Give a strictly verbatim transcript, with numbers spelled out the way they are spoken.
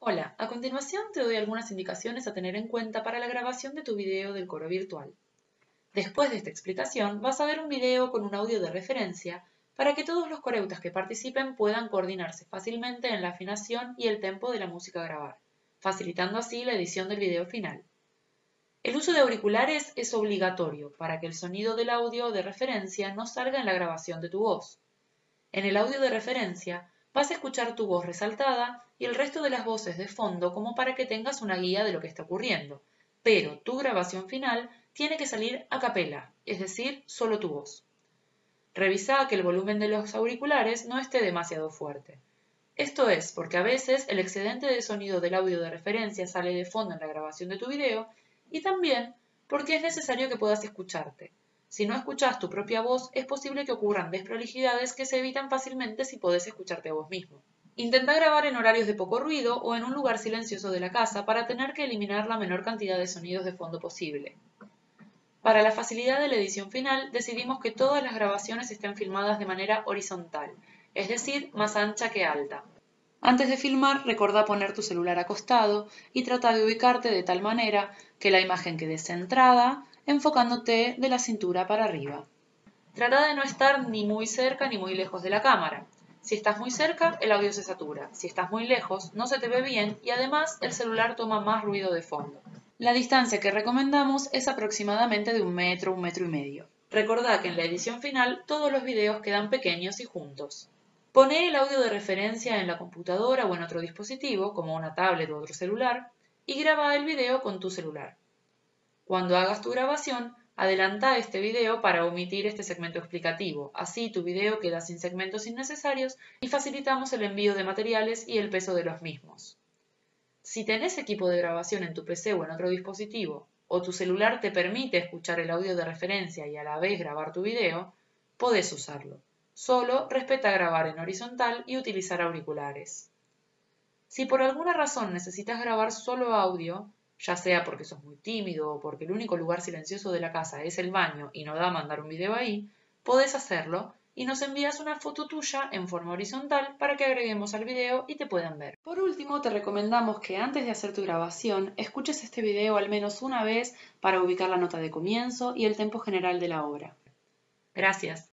Hola, a continuación te doy algunas indicaciones a tener en cuenta para la grabación de tu video del coro virtual. Después de esta explicación vas a ver un video con un audio de referencia para que todos los coreutas que participen puedan coordinarse fácilmente en la afinación y el tempo de la música a grabar, facilitando así la edición del video final. El uso de auriculares es obligatorio para que el sonido del audio de referencia no salga en la grabación de tu voz. En el audio de referencia vas a escuchar tu voz resaltada y el resto de las voces de fondo como para que tengas una guía de lo que está ocurriendo, pero tu grabación final tiene que salir a capela, es decir, solo tu voz. Revisa que el volumen de los auriculares no esté demasiado fuerte. Esto es porque a veces el excedente de sonido del audio de referencia sale de fondo en la grabación de tu video y también porque es necesario que puedas escucharte. Si no escuchas tu propia voz, es posible que ocurran desprolijidades que se evitan fácilmente si podés escucharte a vos mismo. Intenta grabar en horarios de poco ruido o en un lugar silencioso de la casa para tener que eliminar la menor cantidad de sonidos de fondo posible. Para la facilidad de la edición final, decidimos que todas las grabaciones estén filmadas de manera horizontal, es decir, más ancha que alta. Antes de filmar, recordá poner tu celular acostado y trata de ubicarte de tal manera que la imagen quede centrada, enfocándote de la cintura para arriba. Trata de no estar ni muy cerca ni muy lejos de la cámara. Si estás muy cerca, el audio se satura. Si estás muy lejos, no se te ve bien y además el celular toma más ruido de fondo. La distancia que recomendamos es aproximadamente de un metro, un metro y medio. Recordá que en la edición final todos los videos quedan pequeños y juntos. Poné el audio de referencia en la computadora o en otro dispositivo, como una tablet u otro celular, y graba el video con tu celular. Cuando hagas tu grabación, adelanta este video para omitir este segmento explicativo, así tu video queda sin segmentos innecesarios y facilitamos el envío de materiales y el peso de los mismos. Si tenés equipo de grabación en tu P C o en otro dispositivo, o tu celular te permite escuchar el audio de referencia y a la vez grabar tu video, podés usarlo. Solo respeta grabar en horizontal y utilizar auriculares. Si por alguna razón necesitas grabar solo audio, ya sea porque sos muy tímido o porque el único lugar silencioso de la casa es el baño y no da mandar un video ahí, podés hacerlo y nos envías una foto tuya en forma horizontal para que agreguemos al video y te puedan ver. Por último, te recomendamos que antes de hacer tu grabación, escuches este video al menos una vez para ubicar la nota de comienzo y el tempo general de la obra. Gracias.